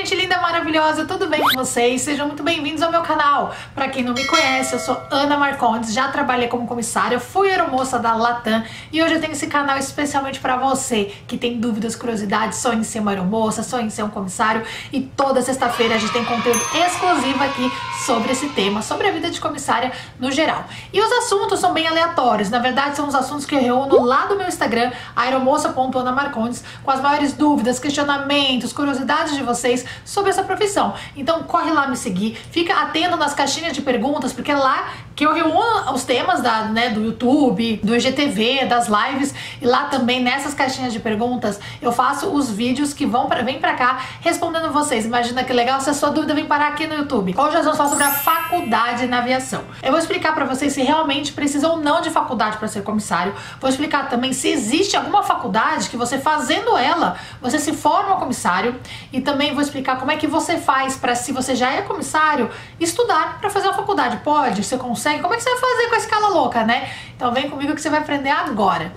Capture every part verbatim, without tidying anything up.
gente linda, maravilhosa, tudo bem com vocês? Sejam muito bem-vindos ao meu canal. Pra quem não me conhece, eu sou Ana Marcondes, já trabalhei como comissária, fui aeromoça da Latam e hoje eu tenho esse canal especialmente pra você que tem dúvidas, curiosidades, sonha em ser uma aeromoça, sonha em ser um comissário, e toda sexta-feira a gente tem conteúdo exclusivo aqui sobre esse tema, sobre a vida de comissária no geral. E os assuntos são bem aleatórios, na verdade são os assuntos que eu reúno lá do meu Instagram, aeromoça ponto ana marcondes, com as maiores dúvidas, questionamentos, curiosidades de vocês sobre essa profissão. Então corre lá me seguir, fica atento nas caixinhas de perguntas, porque é lá que eu reúno os temas da, né, do YouTube, do I G T V, das lives, e lá também nessas caixinhas de perguntas eu faço os vídeos que vão pra, vem pra cá respondendo vocês. Imagina que legal se a sua dúvida vem parar aqui no YouTube. Hoje nós vamos falar sobre a faculdade na aviação. Eu vou explicar pra vocês se realmente precisa ou não de faculdade para ser comissário. Vou explicar também se existe alguma faculdade que você fazendo ela, você se forma comissário, e também vou explicar como é que você faz para, se você já é comissário, estudar para fazer uma faculdade. Pode? Você consegue? Como é que você vai fazer com a escala louca, né? Então vem comigo que você vai aprender agora.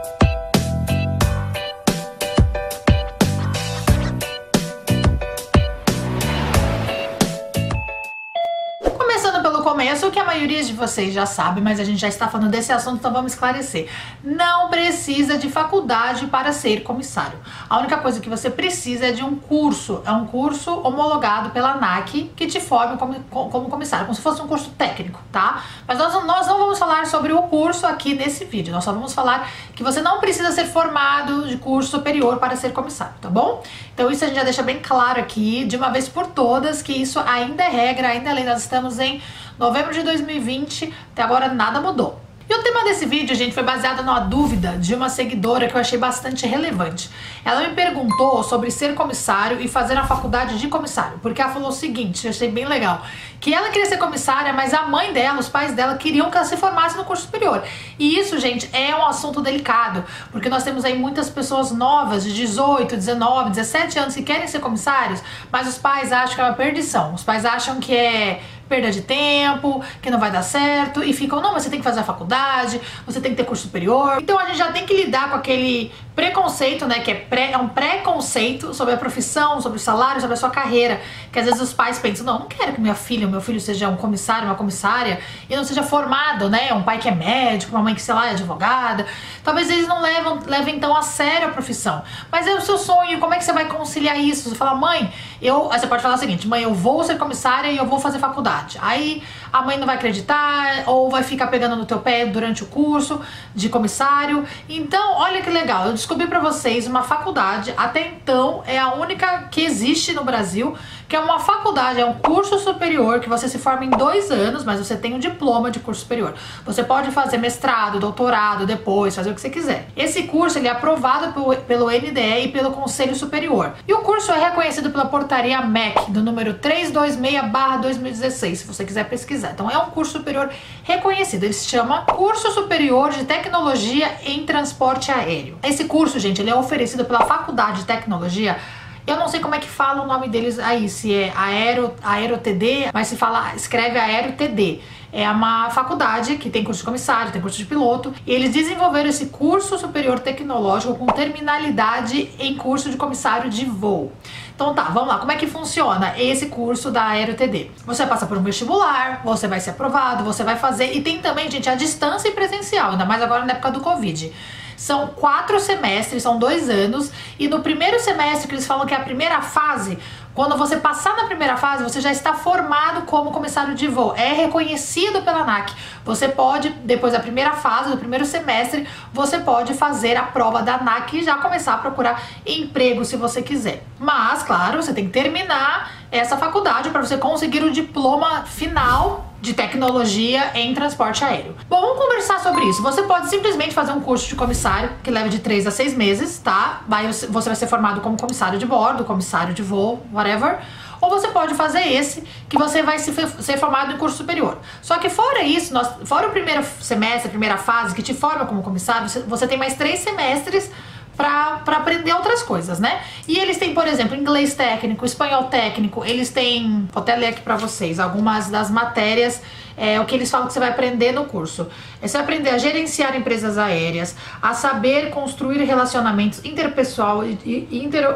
Começo, que a maioria de vocês já sabe, mas a gente já está falando desse assunto, então vamos esclarecer. Não precisa de faculdade para ser comissário. A única coisa que você precisa é de um curso, é um curso homologado pela ANAC que te forme como, como comissário, como se fosse um curso técnico, tá? Mas nós, nós não vamos falar sobre o curso aqui nesse vídeo, nós só vamos falar que você não precisa ser formado de curso superior para ser comissário, tá bom? Então isso a gente já deixa bem claro aqui, de uma vez por todas, que isso ainda é regra, ainda é lei. Nós estamos em novembro de dois mil e vinte, até agora nada mudou. E o tema desse vídeo, gente, foi baseado numa dúvida de uma seguidora que eu achei bastante relevante. Ela me perguntou sobre ser comissário e fazer a faculdade de comissário, porque ela falou o seguinte, eu achei bem legal, que ela queria ser comissária, mas a mãe dela, os pais dela, queriam que ela se formasse no curso superior. E isso, gente, é um assunto delicado, porque nós temos aí muitas pessoas novas, de dezoito, dezenove, dezessete anos, que querem ser comissários, mas os pais acham que é uma perdição. Os pais acham que é perda de tempo, que não vai dar certo, e ficam, não, mas você tem que fazer a faculdade, você tem que ter curso superior. Então a gente já tem que lidar com aquele preconceito, né, que é, pré, é um preconceito sobre a profissão, sobre o salário, sobre a sua carreira, que às vezes os pais pensam, não, não quero que minha filha, meu filho seja um comissário, uma comissária, e não seja formado, né, um pai que é médico, uma mãe que, sei lá, é advogada. Talvez eles não levam, levem tão a sério a profissão, mas é o seu sonho, como é que você vai conciliar isso? Você fala, mãe, eu, aí você pode falar o seguinte, mãe, eu vou ser comissária e eu vou fazer faculdade. Aí a mãe não vai acreditar, ou vai ficar pegando no teu pé durante o curso de comissário. Então, olha que legal, eu descobri pra vocês uma faculdade, até então é a única que existe no Brasil, que é uma faculdade, é um curso superior que você se forma em dois anos, mas você tem um diploma de curso superior. Você pode fazer mestrado, doutorado depois, fazer o que você quiser. Esse curso ele é aprovado pelo N D E e pelo Conselho Superior. E o curso é reconhecido pela portaria M E C, do número trezentos e vinte e seis barra dois mil e dezesseis, se você quiser pesquisar. Então é um curso superior reconhecido, ele se chama Curso Superior de Tecnologia em Transporte Aéreo. Esse curso, gente, ele é oferecido pela Faculdade de Tecnologia. Eu não sei como é que fala o nome deles aí, se é Aero, Aero T D, mas se fala, escreve Aero T D. É uma faculdade que tem curso de comissário, tem curso de piloto, e eles desenvolveram esse curso superior tecnológico com terminalidade em curso de comissário de voo. Então tá, vamos lá, como é que funciona esse curso da Aero T D? Você passa por um vestibular, você vai ser aprovado, você vai fazer, e tem também, gente, a distância e presencial, ainda mais agora na época do Covid. São quatro semestres, são dois anos, e no primeiro semestre, que eles falam que é a primeira fase, quando você passar na primeira fase, você já está formado como comissário de voo. É reconhecido pela ANAC. Você pode, depois da primeira fase, do primeiro semestre, você pode fazer a prova da ANAC e já começar a procurar emprego se você quiser. Mas, claro, você tem que terminar essa faculdade para você conseguir o diploma final de tecnologia em transporte aéreo. Bom, vamos conversar sobre isso. Você pode simplesmente fazer um curso de comissário que leva de três a seis meses, tá? Vai, você vai ser formado como comissário de bordo, comissário de voo, whatever. Ou você pode fazer esse, que você vai se, ser formado em curso superior. Só que fora isso, nós, fora o primeiro semestre, a primeira fase, que te forma como comissário, você, você tem mais três semestres para aprender outras coisas, né? E eles têm, por exemplo, inglês técnico, espanhol técnico, eles têm, vou até ler aqui para vocês, algumas das matérias, é, o que eles falam que você vai aprender no curso. É, você vai aprender a gerenciar empresas aéreas, a saber construir relacionamentos interpessoal e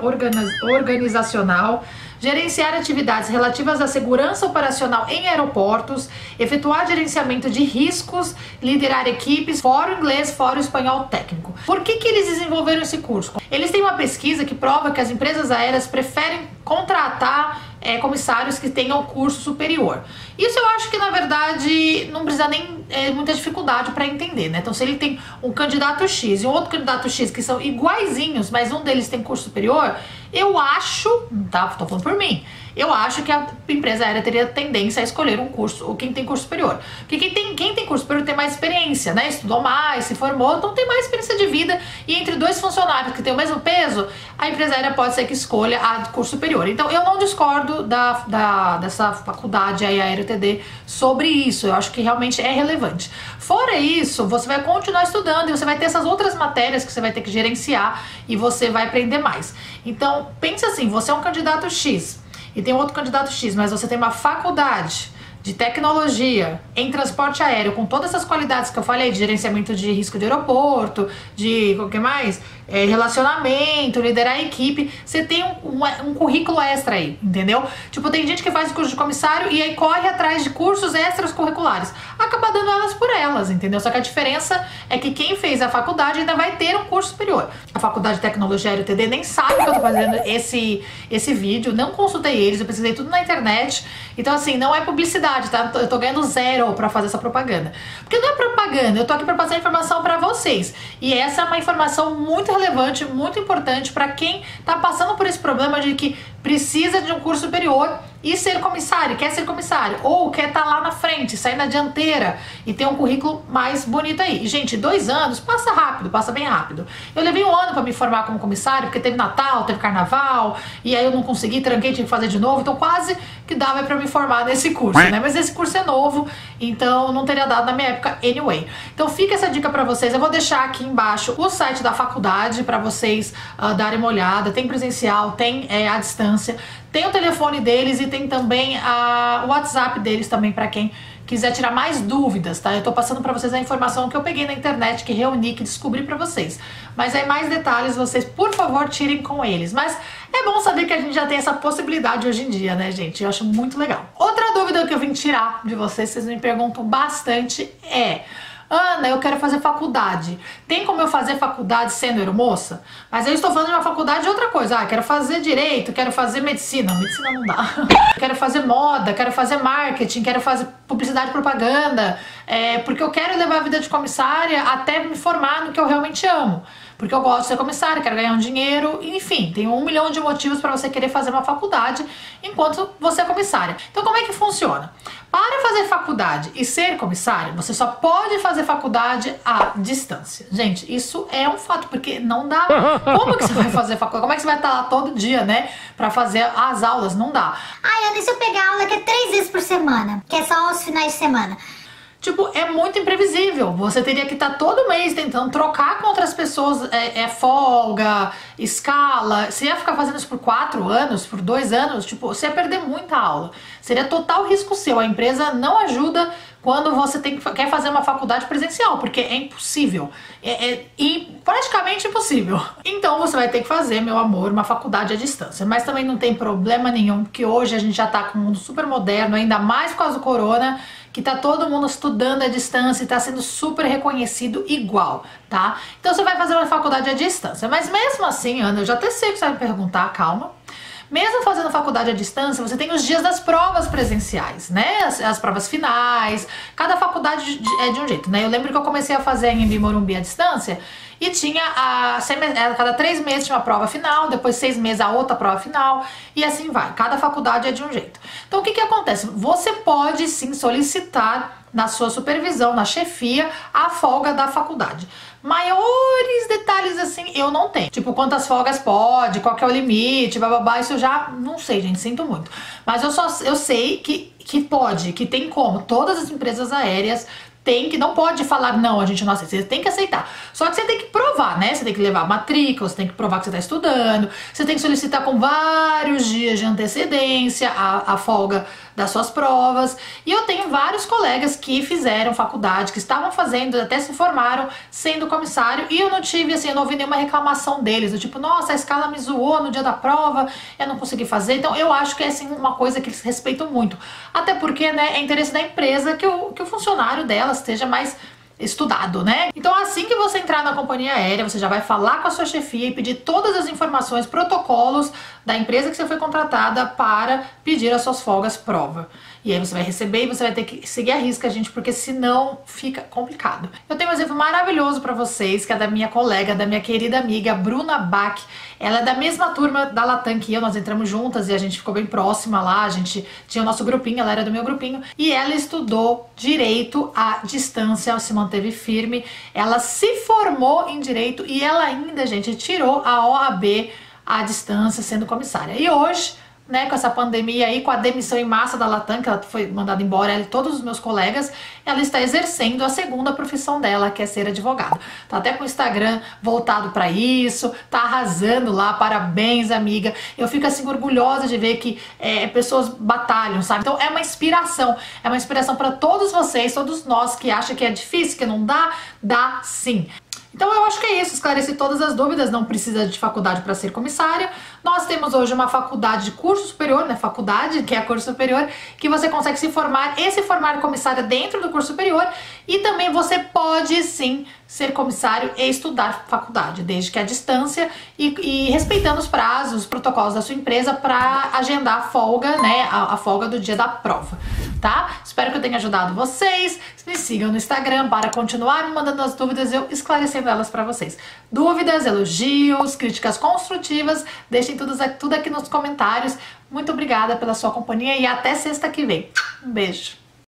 interorganizacional, gerenciar atividades relativas à segurança operacional em aeroportos, efetuar gerenciamento de riscos, liderar equipes, fora o inglês, fora o espanhol técnico. Por que que eles desenvolveram esse curso? Eles têm uma pesquisa que prova que as empresas aéreas preferem contratar é, comissários que tenham curso superior. Isso eu acho que, na verdade, não precisa nem é, muita dificuldade para entender, né? Então, se ele tem um candidato X e um outro candidato X que são iguaizinhos, mas um deles tem curso superior, eu acho, tá? Tô falando por mim, eu acho que a empresa aérea teria tendência a escolher um curso, ou quem tem curso superior. Porque quem tem, quem tem curso superior tem mais experiência, né? Estudou mais, se formou, então tem mais experiência de vida. E entre dois funcionários que têm o mesmo peso, a empresa aérea pode ser que escolha a curso superior. Então eu não discordo da, da, dessa faculdade aí, a Aero T D, sobre isso. Eu acho que realmente é relevante. Fora isso, você vai continuar estudando e você vai ter essas outras matérias que você vai ter que gerenciar e você vai aprender mais. Então, pensa assim, você é um candidato X e tem outro candidato X, mas você tem uma faculdade de tecnologia em transporte aéreo com todas essas qualidades que eu falei, de gerenciamento de risco de aeroporto, de o que mais? É, relacionamento, liderar a equipe, você tem um, um, um currículo extra aí, entendeu? Tipo, tem gente que faz curso de comissário e aí corre atrás de cursos extras curriculares, acaba dando elas por elas, entendeu? Só que a diferença é que quem fez a faculdade ainda vai ter um curso superior. A faculdade de tecnologia Aero T D nem sabe que eu tô fazendo esse, esse vídeo, não consultei eles, eu pesquisei tudo na internet, então assim, não é publicidade, tá? Eu tô ganhando zero pra fazer essa propaganda, porque não é propaganda, eu tô aqui pra passar informação pra vocês, e essa é uma informação muito relevante, muito importante para quem tá passando por esse problema de que precisa de um curso superior e ser comissário, quer ser comissário, ou quer estar tá lá na frente, sair na dianteira e ter um currículo mais bonito aí. E, gente, dois anos passa rápido, passa bem rápido. Eu levei um ano para me formar como comissário, porque teve Natal, teve Carnaval, e aí eu não consegui, tranquei, tive que fazer de novo, então quase que dava para me formar nesse curso, né? Mas esse curso é novo, então não teria dado na minha época anyway. Então fica essa dica para vocês, eu vou deixar aqui embaixo o site da faculdade para vocês uh, darem uma olhada, tem presencial, tem é, à distância, tem o telefone deles e tem também a, o WhatsApp deles também para quem quiser tirar mais dúvidas, tá? Eu tô passando para vocês a informação que eu peguei na internet, que reuni, que descobri para vocês. Mas aí mais detalhes vocês, por favor, tirem com eles. Mas é bom saber que a gente já tem essa possibilidade hoje em dia, né, gente? Eu acho muito legal. Outra dúvida que eu vim tirar de vocês, vocês me perguntam bastante, é: Ana, eu quero fazer faculdade. Tem como eu fazer faculdade sendo aeromoça? Mas eu estou falando de uma faculdade de outra coisa. Ah, quero fazer direito, quero fazer medicina. Medicina não dá. Quero fazer moda, quero fazer marketing, quero fazer publicidade e propaganda. É, porque eu quero levar a vida de comissária até me formar no que eu realmente amo. Porque eu gosto de ser comissária, quero ganhar um dinheiro, enfim, tem um milhão de motivos para você querer fazer uma faculdade enquanto você é comissária. Então como é que funciona? Para fazer faculdade e ser comissária, você só pode fazer faculdade à distância. Gente, isso é um fato, porque não dá. Como que você vai fazer faculdade? Como é que você vai estar lá todo dia, né, para fazer as aulas? Não dá. Ai, Ana, e se eu pegar aula que é três vezes por semana, que é só aos finais de semana? Tipo, é muito imprevisível. Você teria que estar todo mês tentando trocar com outras pessoas, é, é folga, escala. Você ia ficar fazendo isso por quatro anos, por dois anos, tipo, você ia perder muita aula. Seria total risco seu. A empresa não ajuda quando você tem, quer fazer uma faculdade presencial, porque é impossível. É, é e praticamente impossível. Então você vai ter que fazer, meu amor, uma faculdade à distância. Mas também não tem problema nenhum, porque hoje a gente já tá com um mundo super moderno, ainda mais por causa do corona, que tá todo mundo estudando à distância e tá sendo super reconhecido igual, tá? Então você vai fazer uma faculdade à distância. Mas mesmo assim, Ana, eu já até sei o que você vai me perguntar, calma. Mesmo fazendo faculdade à distância, você tem os dias das provas presenciais, né? As, as provas finais. Cada faculdade é de um jeito, né? Eu lembro que eu comecei a fazer em Morumbi à distância e tinha a, a cada três meses tinha uma prova final, depois seis meses a outra prova final e assim vai. Cada faculdade é de um jeito. Então o que que acontece? Você pode sim solicitar na sua supervisão, na chefia, a folga da faculdade. Maiores detalhes assim eu não tenho. Tipo, quantas folgas pode, qual que é o limite, bababá, isso eu já não sei, gente, sinto muito. Mas eu só eu sei que, que pode, que tem como. Todas as empresas aéreas tem que, não pode falar, não, a gente não aceita, você tem que aceitar. Só que você tem que provar, né? Você tem que levar a matrícula, você tem que provar que você está estudando, você tem que solicitar com vários dias de antecedência a, a folga das suas provas. E eu tenho vários colegas que fizeram faculdade, que estavam fazendo, até se formaram sendo comissário, e eu não tive, assim, eu não ouvi nenhuma reclamação deles, do tipo, nossa, a escala me zoou no dia da prova, eu não consegui fazer. Então eu acho que é, assim, uma coisa que eles respeitam muito. Até porque, né, é interesse da empresa que o, que o funcionário dela esteja mais estudado, né? Então assim que você entrar na companhia aérea, você já vai falar com a sua chefia e pedir todas as informações, protocolos da empresa que você foi contratada para pedir as suas folgas prova. E aí você vai receber e você vai ter que seguir a risca, gente, porque senão fica complicado. Eu tenho um exemplo maravilhoso para vocês, que é da minha colega, da minha querida amiga Bruna Bach. Ela é da mesma turma da Latam que eu, nós entramos juntas e a gente ficou bem próxima lá, a gente tinha o nosso grupinho, ela era do meu grupinho, e ela estudou Direito à distância, se manteve firme, ela se formou em Direito e ela ainda, gente, tirou a O A B à distância sendo comissária. E hoje, né, com essa pandemia aí, com a demissão em massa da Latam, que ela foi mandada embora, ela e todos os meus colegas, ela está exercendo a segunda profissão dela, que é ser advogada. Tá até com o Instagram voltado para isso, tá arrasando lá, parabéns, amiga. Eu fico, assim, orgulhosa de ver que é, pessoas batalham, sabe? Então é uma inspiração, é uma inspiração para todos vocês, todos nós que acham que é difícil, que não dá, dá sim. Então eu acho que é isso, esclareci todas as dúvidas, não precisa de faculdade para ser comissária. Nós temos hoje uma faculdade de curso superior, né, faculdade, que é curso superior, que você consegue se formar e se formar comissária dentro do curso superior, e também você pode sim ser comissário e estudar faculdade, desde que à distância e, e respeitando os prazos, os protocolos da sua empresa para agendar a folga, né, a, a folga do dia da prova, tá? Espero que eu tenha ajudado vocês. Me sigam no Instagram para continuar me mandando as dúvidas, eu esclarecendo elas para vocês. Dúvidas, elogios, críticas construtivas, deixem tudo, tudo aqui nos comentários. Muito obrigada pela sua companhia e até sexta que vem. Um beijo.